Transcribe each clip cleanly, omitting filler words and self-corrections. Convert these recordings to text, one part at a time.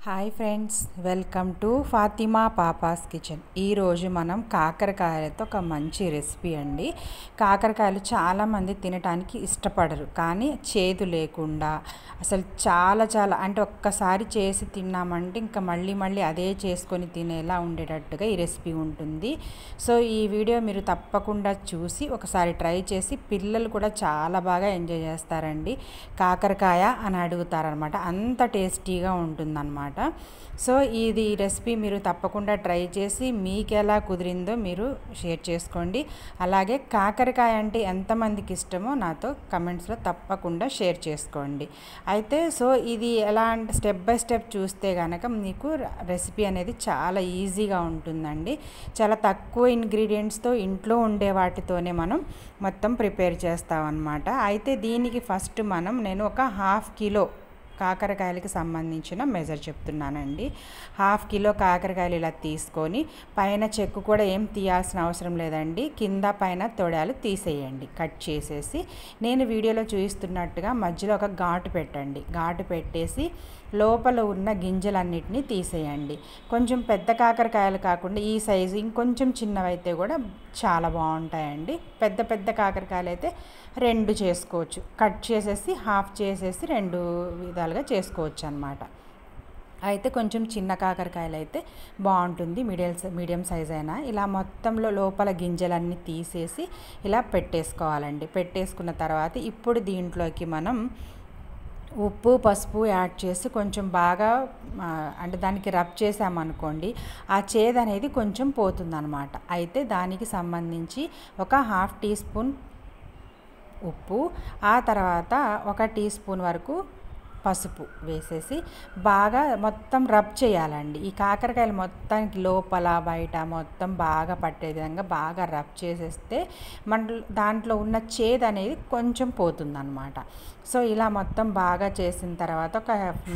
Hi friends, welcome to Fatima papa's kitchen. ఈరోజు మనం కాకరకాయలతో ఒక మంచి రెసిపీ అండి. కాకరకాయలు చాలామంది తినడానికి ఇష్టపడరు, కానీ చేదు లేకుండా అసలు చాలా అంటే ఒక్కసారి చేసి తిన్నామంటే ఇంకా మళ్ళీ అదే చేసుకొని తినేలా ఉండేటట్టుగా ఈ రెసిపీ ఉంటుంది. సో ఈ వీడియో మీరు తప్పకుండా చూసి ఒకసారి ట్రై చేసి పిల్లలు కూడా చాలా బాగా ఎంజాయ్ చేస్తారండి. కాకరకాయ అని అడుగుతారనమాట, అంత టేస్టీగా ఉంటుందన్నమాట. సో ఈ రెసిపీ మీరు తప్పకుండా ట్రై చేసి మీకు ఎలా కుదిరిందో మీరు షేర్ చేసుకోండి. అలాగే కాకరకాయ అంటే ఎంతమందికి ఇష్టమో నాతో కమెంట్స్లో తప్పకుండా షేర్ చేసుకోండి. అయితే సో ఇది ఎలా అంటే స్టెప్ బై స్టెప్ చూస్తే కనుక మీకు రెసిపీ అనేది చాలా ఈజీగా ఉంటుందండి. చాలా తక్కువ ఇంగ్రీడియంట్స్తో ఇంట్లో ఉండే వాటితోనే మనం మొత్తం ప్రిపేర్ చేస్తామన్నమాట. అయితే దీనికి ఫస్ట్ నేను ఒక 1/2 కిలో కాకరకాయలకి సంబంధించిన మెజర్ చెప్తున్నానండి. 1/2 కిలో కాకరకాయలు ఇలా తీసుకొని పైన చెక్కు కూడా ఏం తీయాల్సిన అవసరం లేదండి. కింద పైన తొడాలు తీసేయండి, కట్ చేసేసి నేను వీడియోలో చూపిస్తున్నట్టుగా మధ్యలో ఒక ఘాటు పెట్టండి. ఘాటు పెట్టేసి లోపల ఉన్న గింజలన్నిటినీ తీసేయండి. కొంచెం పెద్ద కాకరకాయలు కాకుండా ఈ సైజు ఇంకొంచెం చిన్నవైతే కూడా చాలా బాగుంటాయండి. పెద్ద కాకరకాయలు అయితే 2 చేసుకోవచ్చు. కట్ చేసేసి హాఫ్ చేసేసి 2 విధాలుగా చేసుకోవచ్చు అన్నమాట. అయితే కొంచెం చిన్న కాకరకాయలు అయితే బాగుంటుంది, మీడియం సైజ్ అయినా. ఇలా మొత్తంలో లోపల గింజలన్నీ తీసేసి ఇలా పెట్టేసుకోవాలండి. పెట్టేసుకున్న తర్వాత ఇప్పుడు దీంట్లోకి మనం ఉప్పు పసుపు యాడ్ చేసి కొంచెం బాగా అంటే దానికి రబ్ చేసామనుకోండి, ఆ చేదు అనేది కొంచెం పోతుందన్నమాట. అయితే దానికి సంబంధించి ఒక 1/2 టీ స్పూన్ ఉప్పు, ఆ తర్వాత 1 టీ స్పూన్ వరకు పసుపు వేసేసి బాగా మొత్తం రబ్ చేయాలండి. ఈ కాకరకాయలు మొత్తానికి లోపల బయట మొత్తం బాగా పట్టే విధంగా బాగా రబ్ చేసేస్తే దాంట్లో ఉన్న చేదు అనేది కొంచెం పోతుందన్నమాట. సో ఇలా మొత్తం బాగా చేసిన తర్వాత ఒక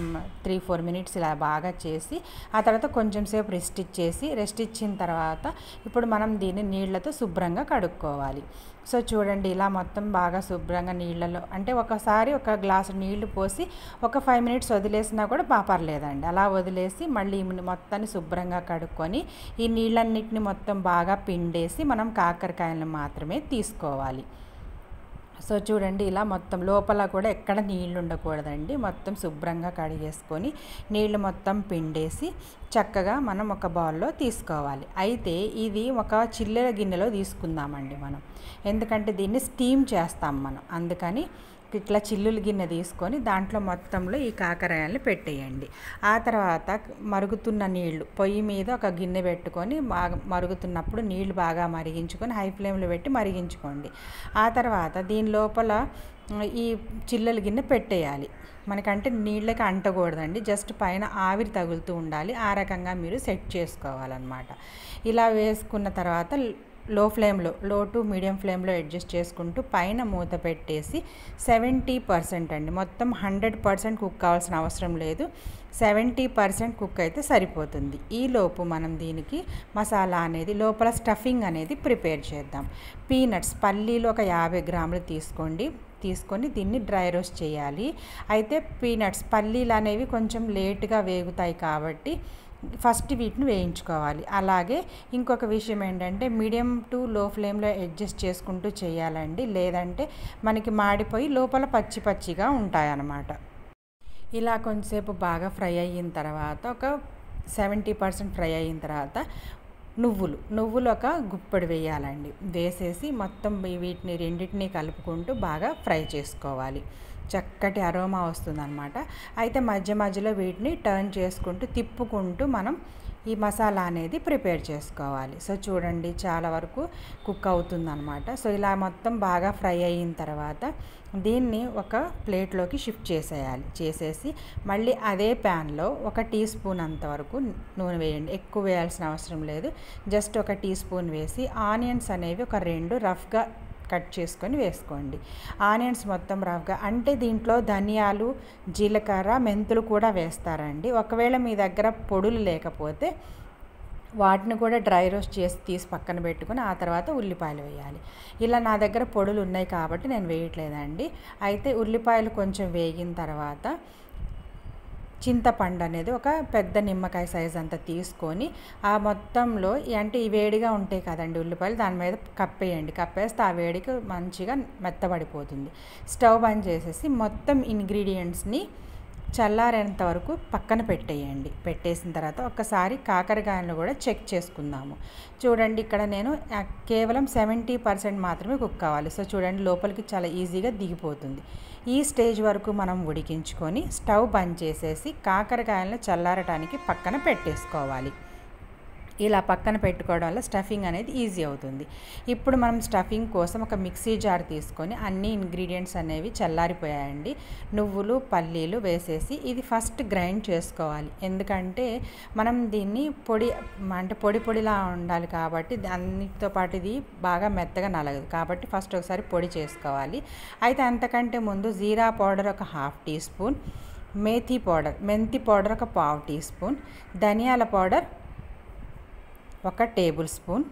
3-4 మినిట్స్ ఇలా బాగా చేసి ఆ తర్వాత కొంచెం సేపు రెస్ట్ ఇచ్చిన తర్వాత ఇప్పుడు మనం దీన్ని నీళ్ళతో శుభ్రంగా కడుక్కోవాలి. సో చూడండి, ఇలా మొత్తం బాగా శుభ్రంగా నీళ్ళలో అంటే ఒకసారి ఒక గ్లాసు నీళ్లు పోసి ఒక 5 మినిట్స్ వదిలేసినా కూడా పర్లేదండి. అలా వదిలేసి మళ్ళీ మొత్తాన్ని శుభ్రంగా కడుక్కొని ఈ నీళ్ళన్నిటిని మొత్తం బాగా పిండేసి మనం కాకరకాయలను మాత్రమే తీసుకోవాలి. సో చూడండి, ఇలా మొత్తం లోపల కూడా ఎక్కడ నీళ్ళు ఉండకూడదండి. మొత్తం శుభ్రంగా కడిగేసుకొని నీళ్ళు మొత్తం పిండేసి చక్కగా మనం ఒక బౌల్లో తీసుకోవాలి. అయితే ఇది ఒక చిల్లెల గిన్నెలో తీసుకుందామండి మనం, ఎందుకంటే దీన్ని స్టీమ్ చేస్తాం మనం. అందుకని ఇట్లా చిల్లుల గిన్నె తీసుకొని దాంట్లో మొత్తంలో ఈ కాకరకాయలు పెట్టేయండి. ఆ తర్వాత మరుగుతున్న నీళ్లు పొయ్యి మీద ఒక గిన్నె పెట్టుకొని మరుగుతున్నప్పుడు నీళ్లు బాగా మరిగించుకొని హై ఫ్లేమ్లో పెట్టి మరిగించుకోండి. ఆ తర్వాత దీని లోపల ఈ చిల్లుల గిన్నె పెట్టేయాలి. మనకంటే నీళ్ళకి అంటకూడదండి, జస్ట్ పైన ఆవిరి తగులుతూ ఉండాలి. ఆ రకంగా మీరు సెట్ చేసుకోవాలన్నమాట. ఇలా వేసుకున్న తర్వాత లో టు మీడియం ఫ్లేమ్లో అడ్జస్ట్ చేసుకుంటూ పైన మూత పెట్టేసి 70% అండి, మొత్తం 100% కుక్ కావాల్సిన అవసరం లేదు. 70% కుక్ అయితే సరిపోతుంది. ఈలోపు మనం దీనికి మసాలా అనేది లోపల స్టఫింగ్ అనేది ప్రిపేర్ చేద్దాం. పీనట్స్ పల్లీలు ఒక 50 గ్రాములు తీసుకొని దీన్ని డ్రై రోస్ట్ చేయాలి. అయితే పీనట్స్ పల్లీలు అనేవి కొంచెం లేట్గా వేగుతాయి కాబట్టి ఫస్ట్ వీటిని వేయించుకోవాలి. అలాగే ఇంకొక విషయం ఏంటంటే మీడియం టు లో ఫ్లేమ్లో అడ్జస్ట్ చేసుకుంటూ చేయాలండి, లేదంటే మనకి మాడిపోయి లోపల పచ్చిగా ఉంటాయన్నమాట. ఇలా కొంచెంసేపు బాగా ఫ్రై అయిన తర్వాత ఒక 70% ఫ్రై అయిన తర్వాత నువ్వులు ఒక గుప్పెడు వేయాలండి. వేసేసి మొత్తం వీటిని రెండింటినీ కలుపుకుంటూ బాగా ఫ్రై చేసుకోవాలి. చక్కటి అరోమా వస్తుందన్నమాట. అయితే మధ్యలో వీటిని టర్న్ చేసుకుంటూ తిప్పుకుంటూ మనం ఈ మసాలా అనేది ప్రిపేర్ చేసుకోవాలి. సో చూడండి, చాలా వరకు కుక్ అవుతుందన్నమాట. సో ఇలా మొత్తం బాగా ఫ్రై అయిన తర్వాత దీన్ని ఒక ప్లేట్లోకి షిఫ్ట్ చేసేసి మళ్ళీ అదే ప్యాన్లో 1 టీ స్పూన్ అంతవరకు నూనె వేయండి. ఎక్కువ వేయాల్సిన అవసరం లేదు, జస్ట్ 1 టీ స్పూన్ వేసి ఆనియన్స్ అనేవి ఒక 2 రఫ్గా కట్ చేసుకొని వేసుకోండి. ఆనియన్స్ మొత్తం రఫ్గా అంటే దీంట్లో ధనియాలు, జీలకర్ర, మెంతులు కూడా వేస్తారండి. ఒకవేళ మీ దగ్గర పొడులు లేకపోతే వాటిని కూడా డ్రై రోస్ట్ చేసి తీసి పక్కన పెట్టుకొని ఆ తర్వాత ఉల్లిపాయలు వేయాలి. ఇలా నా దగ్గర పొడులు ఉన్నాయి కాబట్టి నేను వేయట్లేదండి. అయితే ఉల్లిపాయలు కొంచెం వేగిన తర్వాత చింతపండు అనేది ఒక పెద్ద నిమ్మకాయ సైజ్ అంతా తీసుకొని ఆ మొత్తంలో అంటే ఈ వేడిగా ఉంటాయి కదండి ఉల్లిపాయలు, దాని మీద కప్పేయండి. కప్పేస్తే ఆ వేడికి మంచిగా మెత్తబడిపోతుంది. స్టవ్ బంద్ చేసేసి మొత్తం ఇంగ్రీడియంట్స్ని చల్లారేంత వరకు పక్కన పెట్టేయండి. పెట్టేసిన తర్వాత ఒక్కసారి కాకరకాయలను కూడా చెక్ చేసుకుందాము. చూడండి ఇక్కడ నేను కేవలం 70% మాత్రమే కుక్ కావాలి. సో చూడండి లోపలికి చాలా ఈజీగా దిగిపోతుంది. ఈ స్టేజ్ వరకు మనం ఉడికించుకొని స్టవ్ బంద్ చేసేసి కాకరకాయలను చల్లారటానికి పక్కన పెట్టేసుకోవాలి. ఇలా పక్కన పెట్టుకోవడం వల్ల స్టఫింగ్ అనేది ఈజీ అవుతుంది. ఇప్పుడు మనం స్టఫింగ్ కోసం ఒక మిక్సీ జార్ తీసుకొని అన్ని ఇంగ్రీడియంట్స్ అనేవి చల్లారిపోయాయండి. నువ్వులు, పల్లీలు వేసేసి ఇది ఫస్ట్ గ్రైండ్ చేసుకోవాలి. ఎందుకంటే మనం దీన్ని పొడిలా ఉండాలి కాబట్టి అన్నిటితో పాటు ఇది బాగా మెత్తగా నలగదు కాబట్టి ఫస్ట్ ఒకసారి పొడి చేసుకోవాలి. అయితే అంతకంటే ముందు జీరా పౌడర్ ఒక 1/2 టీ స్పూన్, మెంతి పౌడర్ ఒక 1/2 టీ స్పూన్, ధనియాల పౌడర్ 1 టేబుల్ స్పూన్,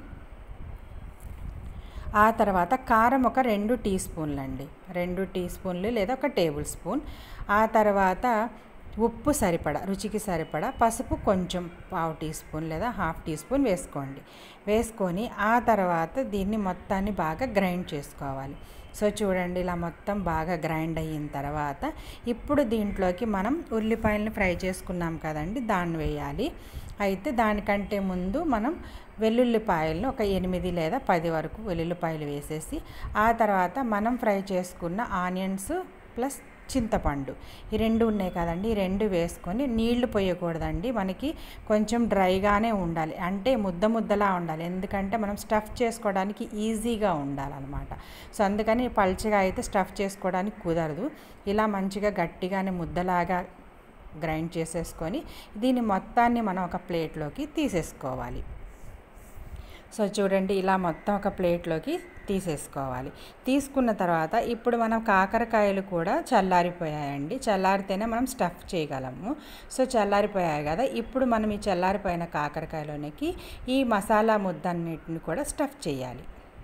ఆ తర్వాత కారం ఒక 2 టీ స్పూన్లు అండి, 2 టీ స్పూన్లు లేదా 1 టేబుల్ స్పూన్, ఆ తర్వాత ఉప్పు సరిపడా, రుచికి సరిపడా, పసుపు కొంచెం 1/2 టీ స్పూన్ లేదా 1/2 టీ స్పూన్ వేసుకోండి. వేసుకొని ఆ తర్వాత దీన్ని మొత్తాన్ని బాగా గ్రైండ్ చేసుకోవాలి. సో చూడండి ఇలా మొత్తం బాగా గ్రైండ్ అయిన తర్వాత ఇప్పుడు దీంట్లోకి మనం ఉల్లిపాయలను ఫ్రై చేసుకున్నాం కదండి, దాన్ని వేయాలి. అయితే దానికంటే ముందు మనం వెల్లుల్లిపాయలను ఒక 8 లేదా 10 వరకు వెల్లుల్లిపాయలు వేసేసి ఆ తర్వాత మనం ఫ్రై చేసుకున్న ఆనియన్స్ ప్లస్ చింతపండు ఈ 2 ఉన్నాయి కదండి, ఈ 2 వేసుకొని నీళ్లు పోయకూడదండి, మనకి కొంచెం డ్రైగానే ఉండాలి, అంటే ముద్దలా ఉండాలి. ఎందుకంటే మనం స్టఫ్ చేసుకోవడానికి ఈజీగా ఉండాలన్నమాట. సో అందుకని పల్చగా అయితే స్టఫ్ చేసుకోవడానికి కుదరదు. ఇలా మంచిగా గట్టిగానే ముద్దలాగా గ్రైండ్ చేసేసుకొని దీని మొత్తాన్ని మనం ఒక ప్లేట్లోకి తీసేసుకోవాలి. సో చూడండి ఇలా మొత్తం ఒక ప్లేట్లోకి తీసేసుకోవాలి. తీసుకున్న తర్వాత ఇప్పుడు మనం కాకరకాయలు కూడా చల్లారిపోయాయండి. చల్లారితేనే మనం స్టఫ్ చేయగలము. సో చల్లారిపోయాయి కదా, ఇప్పుడు మనం ఈ చల్లారిపోయిన కాకరకాయలోనికి ఈ మసాలా ముద్దన్నిటిని కూడా స్టఫ్ చేయాలి.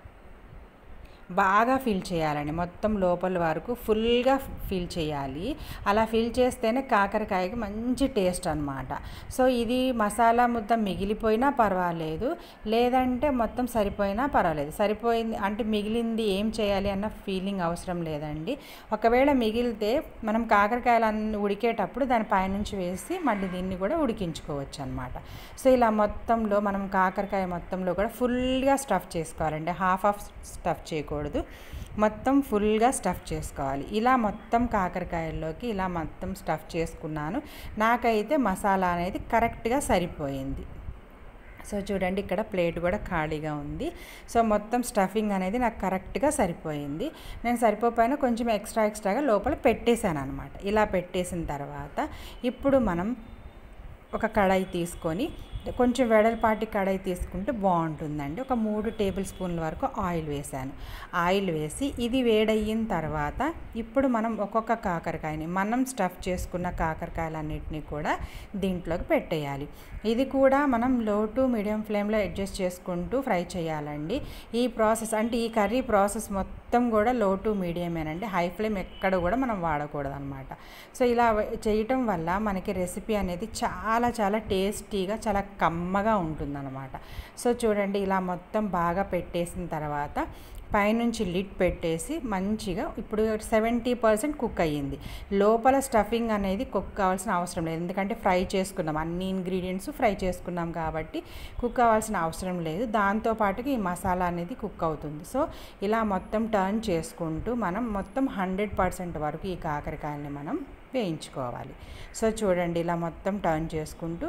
బాగా ఫిల్ చేయాలండి, మొత్తం లోపల వరకు ఫుల్గా ఫిల్ చేయాలి. అలా ఫిల్ చేస్తేనే కాకరకాయకి మంచి టేస్ట్ అన్నమాట. సో ఇది మసాలా ముద్ద మిగిలిపోయినా పర్వాలేదు, లేదంటే మొత్తం సరిపోయినా పర్వాలేదు. సరిపోయింది అంటే మిగిలింది ఏం చేయాలి అన్న ఫీలింగ్ అవసరం లేదండి. ఒకవేళ మిగిలితే మనం కాకరకాయలన్నీ ఉడికేటప్పుడు దాని పైనుంచి వేసి మళ్ళీ దీన్ని కూడా ఉడికించుకోవచ్చు అన్నమాట. సో ఇలా మొత్తంలో మనం కాకరకాయ మొత్తంలో కూడా ఫుల్గా స్టఫ్ చేసుకోవాలండి, హాఫ్ స్టఫ్ చేయకూడదు, మొత్తం ఫుల్గా స్టఫ్ చేసుకోవాలి. ఇలా మొత్తం కాకరకాయల్లోకి ఇలా మొత్తం స్టఫ్ చేసుకున్నాను. నాకైతే మసాలా అనేది కరెక్ట్గా సరిపోయింది. సో చూడండి ఇక్కడ ప్లేట్ కూడా ఖాళీగా ఉంది. సో మొత్తం స్టఫింగ్ అనేది నాకు కరెక్ట్గా సరిపోయింది. నేను సరిపోయినా కొంచెం ఎక్స్ట్రాగా లోపల పెట్టేశాను అనమాట. ఇలా పెట్టేసిన తర్వాత ఇప్పుడు మనం ఒక కడాయి తీసుకొని, కొంచెం వెడల్పాటి కడాయి తీసుకుంటే బాగుంటుందండి. ఒక 3 టేబుల్ స్పూన్ల వరకు ఆయిల్ వేసాను. ఆయిల్ వేసి ఇది వేడయిన తర్వాత ఇప్పుడు మనం ఒక్కొక్క కాకరకాయని, మనం స్టఫ్ చేసుకున్న కాకరకాయలన్నిటినీ కూడా దీంట్లోకి పెట్టేయాలి. ఇది కూడా మనం లో టు మీడియం ఫ్లేమ్లో అడ్జస్ట్ చేసుకుంటూ ఫ్రై చేయాలండి. ఈ ప్రాసెస్ అంటే ఈ కర్రీ ప్రాసెస్ మొత్తం కూడా లో టు మీడియమేనండి, హై ఫ్లేమ్ ఎక్కడ కూడా మనం వాడకూడదు అనమాట. సో ఇలా చేయటం వల్ల మనకి రెసిపీ అనేది చాలా టేస్టీగా చాలా కమ్మగా ఉంటుందన్నమాట. సో చూడండి ఇలా మొత్తం బాగా పెట్టేసిన తర్వాత పైనుంచి లిడ్ పెట్టేసి మంచిగా ఇప్పుడు 70% కుక్ అయ్యింది. లోపల స్టఫింగ్ అనేది కుక్ కావాల్సిన అవసరం లేదు, ఎందుకంటే ఫ్రై చేసుకున్నాం, అన్ని ఇంగ్రీడియంట్స్ ఫ్రై చేసుకున్నాం కాబట్టి కుక్ కావాల్సిన అవసరం లేదు. దాంతోపాటుగా ఈ మసాలా అనేది కుక్ అవుతుంది. సో ఇలా మొత్తం టర్న్ చేసుకుంటూ మనం మొత్తం 100% వరకు ఈ కాకరకాయలని మనం వేయించుకోవాలి. సో చూడండి ఇలా మొత్తం టర్న్ చేసుకుంటూ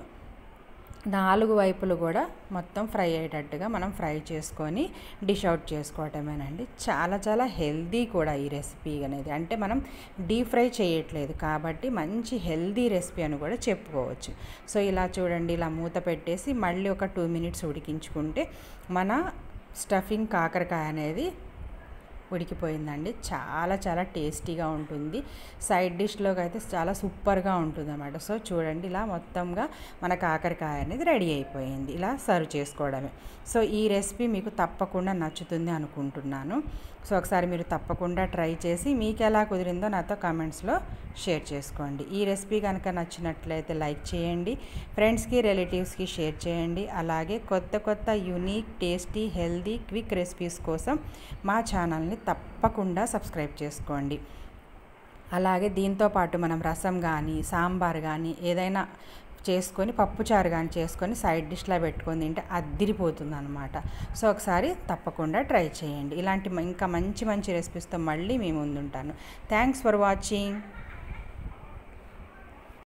4 వైపులు కూడా మొత్తం ఫ్రై అయ్యేటట్టుగా మనం ఫ్రై చేసుకొని డిష్ అవుట్ చేసుకోవటమేనండి. చాలా హెల్దీ కూడా ఈ రెసిపీ అనేది, అంటే మనం డీప్ ఫ్రై చేయట్లేదు కాబట్టి మంచి హెల్దీ రెసిపీ అని కూడా చెప్పుకోవచ్చు. సో ఇలా చూడండి ఇలా మూత పెట్టేసి మళ్ళీ ఒక 2 మినిట్స్ ఉడికించుకుంటే మన స్టఫింగ్ కాకరకాయ అనేది ఉడికిపోయిందండి. చాలా చాలా టేస్టీగా ఉంటుంది. సైడ్ డిష్‌లోకి అయితే చాలా సూపర్‌గా ఉంటుందన్నమాట. సో చూడండి, ఇలా మొత్తంగా మన కాకరకాయ అనేది రెడీ అయిపోయింది. ఇలా సర్వ్ చేసుకోవడమే. సో ఈ రెసిపీ మీకు తప్పకుండా నచ్చుతుంది అనుకుంటున్నాను. సో ఒకసారి మీరు తప్పకుండా ట్రై చేసి మీకు ఎలా కుదిరిందో నాతో కామెంట్స్‌లో షేర్ చేసుకోండి. ఈ రెసిపీ కనుక నచ్చినట్లయితే లైక్ చేయండి, ఫ్రెండ్స్‌కి రిలేటివ్స్‌కి షేర్ చేయండి. అలాగే కొత్త కొత్త unique, tasty, healthy, quick recipes కోసం మా ఛానల్ని తప్పకుండా సబ్స్క్రైబ్ చేసుకోండి. అలాగే దీంతో పాటు మనం రసం కానీ, సాంబార్ కానీ ఏదైనా చేసుకొని, పప్పుచారు కానీ చేసుకొని సైడ్ డిష్‌లా పెట్టుకొని తింటే అద్దిరిపోతుందన్నమాట. సో ఒకసారి తప్పకుండా ట్రై చేయండి. ఇలాంటి ఇంకా మంచి మంచి రెసిపీస్తో మళ్ళీ మీ ముందుంటాను. Thanks for watching.